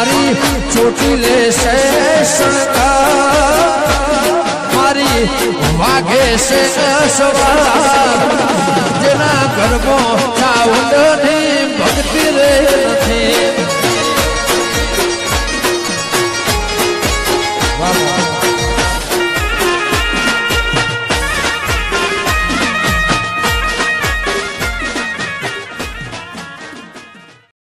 મારી ચોટી લેશે મારી વાગે છે સવાર જેના ગર્ભો ચાવડની ભક્તિ રે